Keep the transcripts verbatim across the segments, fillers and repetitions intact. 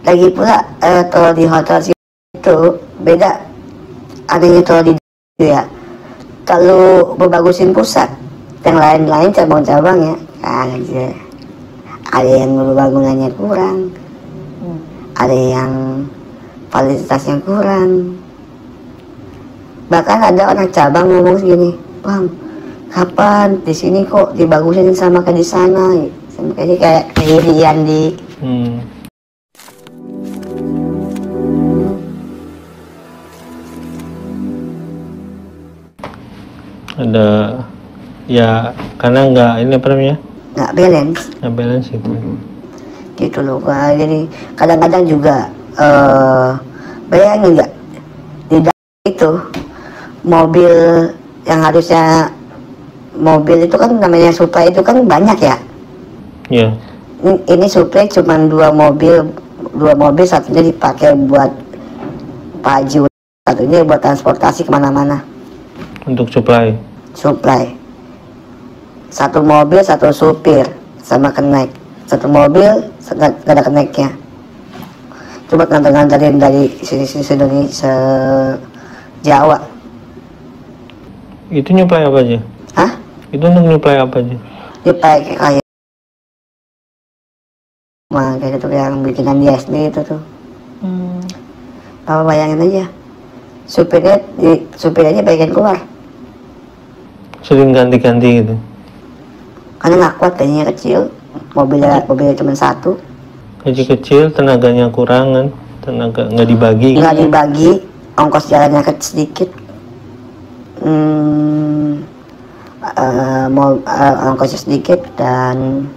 Lagi pula eh, kalau di hotel itu beda adanya kalau di ya. Kalau berbagusin pusat, yang lain-lain cabang-cabang ya, aja. Ada yang bangunannya kurang, hmm. ada yang fasilitasnya kurang. Bahkan ada orang cabang ngomong segini, bang, kapan di sini kok dibagusin sama kayak di sana? Sama kayak kayak kejadian di. Hmm. Ada ya karena nggak ini apa namanya nggak balance nggak balance itu gitu loh. Jadi kadang-kadang juga uh, bayangin nggak di dalam itu mobil yang harusnya mobil itu kan namanya supply itu kan banyak ya. Iya. Ini, ini supply cuma dua mobil dua mobil satunya dipakai buat paju, satunya buat transportasi kemana-mana. Untuk supply. Supply. Satu mobil, satu supir, sama kenaik. Satu mobil, gak ada kenaiknya. Coba nganter-nganterin dari sisi-sisi dari se-Jawa. Itu nyuplai apa aja? Hah? Itu untuk nyuplai apa aja? Nyuplai kayak Wah, kayak gitu yang bikinan di S D itu tuh. Hmm. Apa bayangin aja. Supirnya, di, supirnya bagian keluar. Sering ganti-ganti gitu. Karena nggak kuat, kayaknya kecil, mobilnya mobilnya cuma satu. Kecil-kecil, tenaganya kurang kan, tenaga nggak dibagi. Nggak dibagi, ongkos jalannya kecil sedikit. Hmm, uh, mau uh, ongkosnya sedikit dan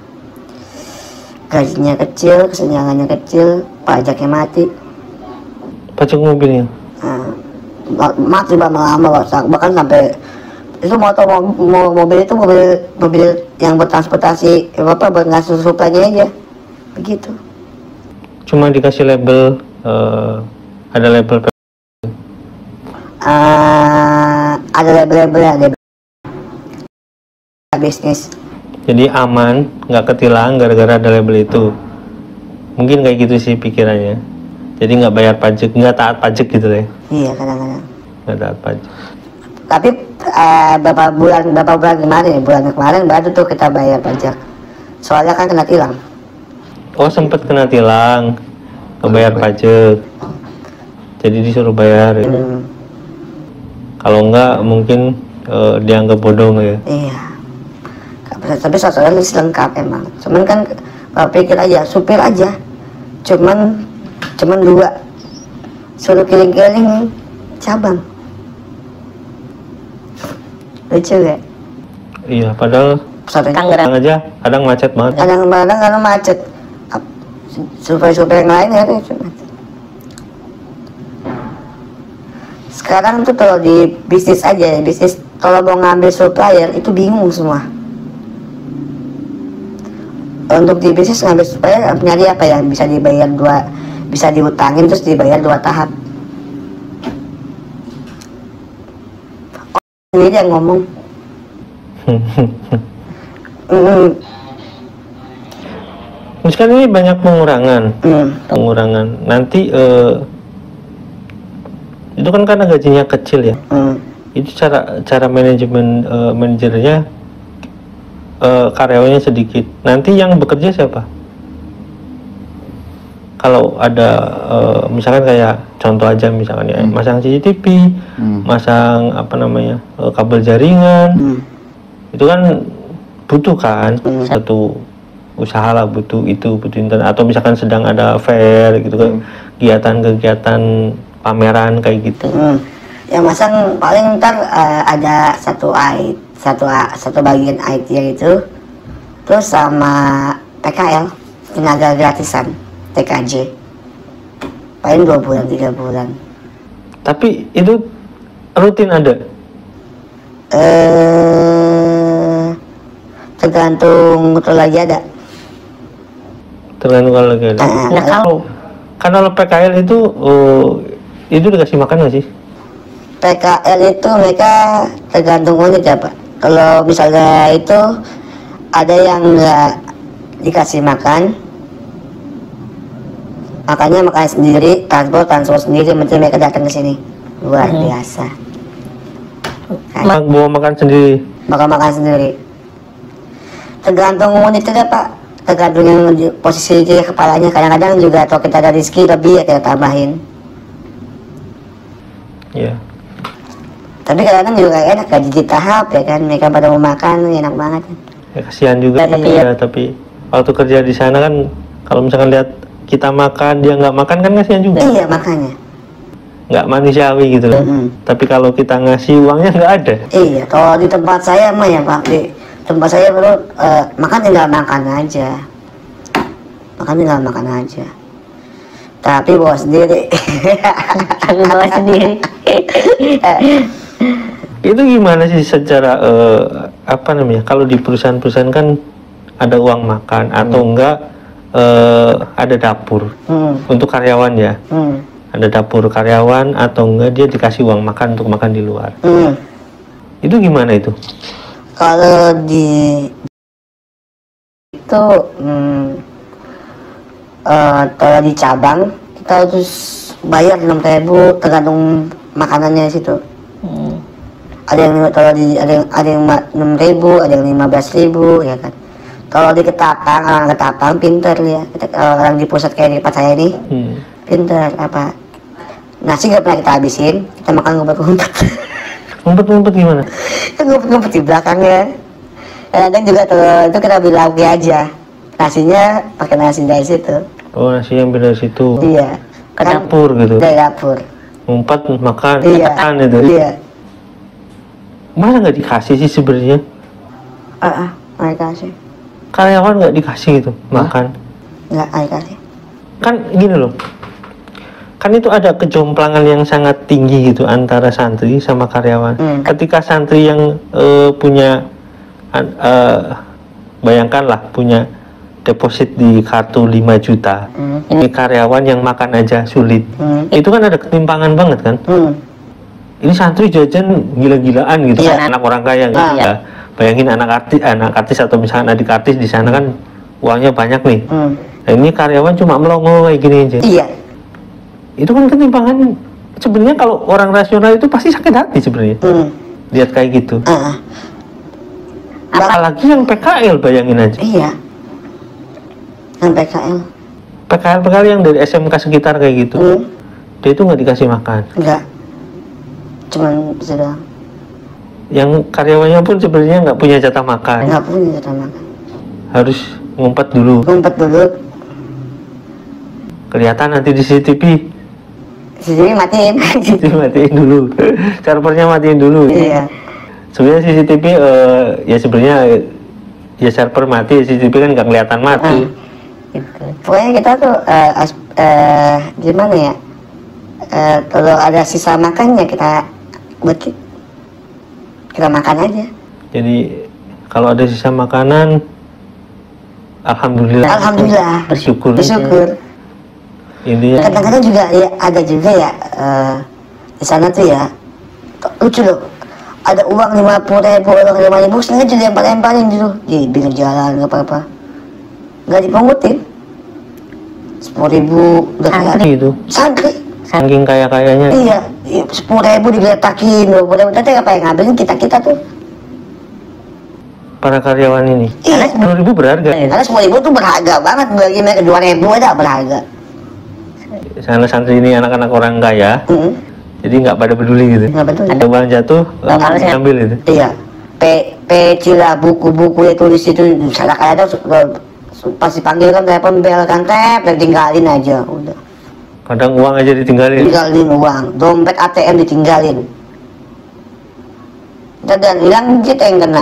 gajinya kecil, kesenjangannya kecil, pajaknya mati. Pajak mobilnya? Nah, mati lama-lama, bahkan sampai itu motor mo mobil itu mobil mobil yang bertransportasi apa buat ngasih suplainya aja begitu. Cuma dikasih label uh, ada label uh, ada label-label ada bisnis. Jadi aman, nggak ketilang gara-gara ada label itu. Mungkin kayak gitu sih pikirannya. Jadi nggak bayar pajak, nggak taat pajak gitu deh. Iya kadang-kadang. Nggak taat pajak. Tapi uh, beberapa bulan beberapa bulan kemarin, bulan kemarin baru tuh kita bayar pajak. Soalnya kan kena tilang. Oh sempet kena tilang, kebayar pajak. Jadi disuruh bayar. Ya. Hmm. Kalau enggak mungkin uh, dianggap bodong ya. Iya. Tapi soalnya masih lengkap emang. Cuman kan kalau pikir aja, supir aja. Cuman cuman dua. Suruh keliling-keliling cabang. Lucu ya? Iya, padahal Tangerang aja kadang macet banget. Kadang-kadang kadang macet. Supaya-supaya yang lain ya cuma. Sekarang tuh kalau di bisnis aja, bisnis kalau mau ngambil supplier itu bingung semua. Untuk di bisnis ngambil supplier nyari apa ya bisa dibayar dua, bisa diutangin terus dibayar dua tahap. Ini yang ngomong. mm. Sekarang ini banyak pengurangan, mm. pengurangan. Nanti uh, itu kan karena gajinya kecil ya. Mm. Itu cara cara manajemen uh, manajernya uh, karyawannya sedikit. Nanti yang bekerja siapa? Kalau ada uh, misalkan kayak contoh aja misalkan ya, hmm. masang C C T V, hmm. masang apa namanya uh, kabel jaringan, hmm. itu kan butuh kan hmm. satu usaha lah butuh itu butuh internet atau misalkan sedang ada fair gitu kan kegiatan-kegiatan pameran kayak gitu. Hmm. Yang masang paling ntar uh, ada satu I satu satu bagian I T itu, terus sama P K L tenaga gratisan. T K J paling dua bulan tiga bulan. Tapi itu rutin ada? Eh, tergantung kalau lagi ada. Tergantung kalau lagi ada. Nah, nah kalau kalau P K L itu oh, itu dikasih makan nggak sih? P K L itu mereka tergantung unit ya Pak. Kalau misalnya itu ada yang nggak dikasih makan. Makanya makan sendiri, transport transport sendiri, menteri mereka datang ke sini. Luar Hmm. biasa. Mak bawa makan sendiri. Makan makan sendiri. Tergantung unit itu Pak. Tergantung yang di- posisi di kepalanya. Kadang-kadang juga atau kita ada rezeki lebih ya kita tambahin. Iya. Tapi kadang-kadang juga enak gaji di tahap ya kan. Mereka pada mau makan enak banget. Ya, kasihan juga Iya. tapi ya, tapi waktu kerja di sana kan kalau misalkan lihat kita makan dia nggak makan kan kasihan juga. Iya makanya. Nggak manusiawi gitu loh. Mm-mm. Tapi kalau kita ngasih uangnya nggak ada. Iya, kalau di tempat saya mah ya Pak, di tempat saya perlu eh, makan tinggal makan aja, makan tinggal makan aja. Tapi bawa sendiri. Tapi bawa sendiri. Itu gimana sih secara eh, apa namanya? Kalau di perusahaan-perusahaan kan ada uang makan atau enggak eh, ada dapur Hmm, untuk karyawan ya. hmm, Ada dapur karyawan atau enggak dia dikasih uang makan untuk makan di luar. hmm. Itu gimana itu? Kalau di itu, hmm, eh, kalau di cabang kita harus bayar enam ribu tergantung makanannya di situ. Hmm. Ada yang kalau di ada yang ada yang enam ribu, ada yang lima belas ribu ya kan. Kalau di Ketapang, orang Ketapang pinter ya. Kita, kalau orang di pusat kayak di tempat saya ini Hmm. pinter apa? Nasi nggak pernah kita habisin, kita makan ngumpet-ngumpet. Ngumpet-ngumpet gimana? Itu ngumpet-ngumpet di belakangnya. Kadang juga tuh itu kita beli lauknya aja. Nasinya pakai nasi dari situ. Oh, nasi yang dari situ. Iya. Ke dapur gitu. Dari dapur. Ngumpet makan, Iya. makan itu. Iya. Masa nggak dikasih sih sebenarnya? Ah, ah, mereka sih. Karyawan nggak dikasih gitu makan. Nggak, mereka sih. Kan gini loh. Kan itu ada kejomplangan yang sangat tinggi gitu antara santri sama karyawan. Hmm. Ketika santri yang eh, punya an- eh, bayangkanlah punya deposit di kartu lima juta. Hmm. Ini karyawan yang makan aja sulit. Hmm. Itu kan ada ketimpangan banget kan? Hmm. Ini santri jajan gila-gilaan gitu Iya. kan, anak orang kaya gitu. Ah. Ya. Bayangin anak artis, anak artis atau misalnya adik artis di sana kan uangnya banyak nih. Hmm. Nah, ini karyawan cuma melongo kayak gini aja. Iya. Itu kan ketimpangan. Sebenarnya kalau orang rasional itu pasti sakit hati sebenarnya. Hmm. Lihat kayak gitu. Ah, ah. Apalagi yang P K L bayangin aja. Iya. Yang P K L. P K L P K L yang dari S M K sekitar kayak gitu. Hmm. Dia itu nggak dikasih makan. Enggak. Cuman sudah Yang karyawannya pun sebenarnya nggak punya jatah makan. nggak punya jatah makan. Harus ngumpet dulu. Ngumpet dulu. Kelihatan nanti di C C T V. C C T V matiin. Matiin dulu. Servernya matiin dulu. Iya. Sebenarnya C C T V eh, ya sebenarnya eh, ya server mati, C C T V kan nggak kelihatan mati. Gitu. Pokoknya kita tuh eh, as- eh, gimana ya? Eh, kalau ada sisa makannya kita buat ki- kita makan aja. Jadi kalau ada sisa makanan, alhamdulillah. Alhamdulillah. Bersyukur. Bersyukur. Intinya Kadang-kadang juga ya ada juga ya eh, di sana tuh ya lucu loh. Ada uang lima puluh ribu, uang lima ribu, sengaja dilempar-lemparin dulu di pinggir jalan nggak apa-apa, nggak dipungutin. Sepuluh ribu udah kayak santri itu, santri. saking kaya-kayanya. Iya, sepuluh ribu digeletakin, dua puluh ribu tadi apa yang ngambilin kita kita tuh. Para karyawan ini. Iya. sepuluh ribu berharga. Karena sepuluh ribu tuh berharga banget, bagi mereka dua ribu aja berharga. Sana santri ini anak-anak orang kaya, Hmm, jadi nggak pada peduli gitu. nggak betul. Ada uang jatuh, Nggak langsung harus. ambil itu. Iya, P P cila buku-buku yang tulis itu salah kayak ada pas dipanggil kan telepon bel kan tep dan tinggalin aja udah. Kadang uang aja ditinggalin. Tinggalin uang, dompet A T M ditinggalin. Dan hilang kita yang kena.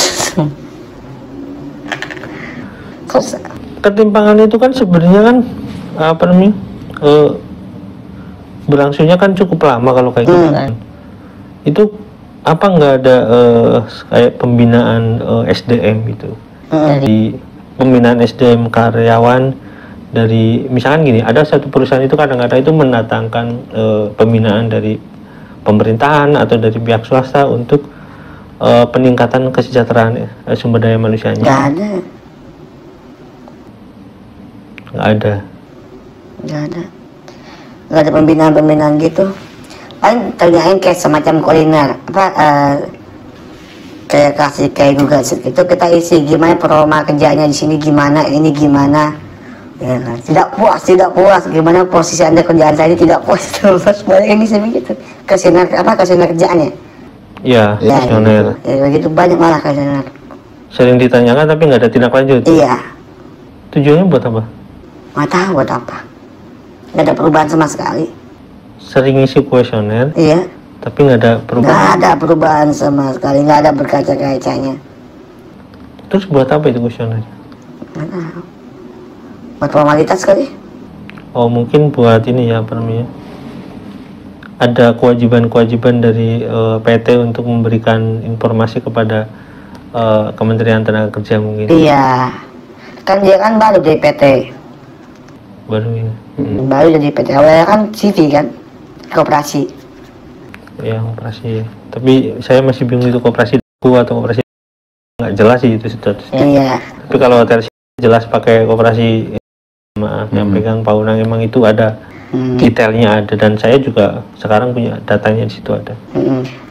Susah. Ketimpangan itu kan sebenarnya kan apa namanya? eh, berlangsungnya kan cukup lama kalau kayak gitu Hmm. kan. Itu apa nggak ada eh, kayak pembinaan eh, S D M gitu? Hmm. Di pembinaan S D M karyawan dari misalkan gini, ada satu perusahaan itu kadang-kadang itu mendatangkan eh, pembinaan dari pemerintahan atau dari pihak swasta untuk eh, peningkatan kesejahteraan eh, sumber daya manusianya. Nggak ada. Nggak ada. nggak ada, nggak ada pembinaan-pembinaan gitu. Paling tanyain kayak semacam kuliner apa uh, kayak kasih kayak Google Sheet itu kita isi gimana performa kerjanya di sini, gimana ini gimana, ya kan? Tidak puas, tidak puas, gimana posisi anda kerjaan saya ini tidak puas, terus banyak yang bisa begitu kesiner apa kesiner kerjaannya. Iya, Ya, kuesioner. gitu. Ya, begitu banyak malah kesiner. Sering ditanyakan tapi nggak ada tindak lanjut. Iya, Tujuannya buat apa? nggak tahu buat apa, nggak ada perubahan sama sekali. Sering ngisi kuesioner, Iya, tapi nggak ada nggak perubahan. ada perubahan sama sekali, nggak ada berkaca-kacanya. Terus buat apa itu kuesioner? Nggak tahu. Buat formalitas kali. Oh mungkin buat ini ya apa namanya? Ada kewajiban-kewajiban dari uh, P T untuk memberikan informasi kepada uh, Kementerian Tenaga Kerja mungkin. Iya, kan dia kan baru dari P T, Baru ini. Hmm. baru jadi P T. Awalnya kan C V kan, koperasi. Ya operasi. Tapi saya masih bingung itu koperasi atau koperasi nggak jelas sih itu statusnya. Iya, Tapi kalau hotel jelas pakai koperasi, maaf yang pegang Pak Unang emang itu ada hmm. detailnya ada dan saya juga sekarang punya datanya di situ ada. Hmm.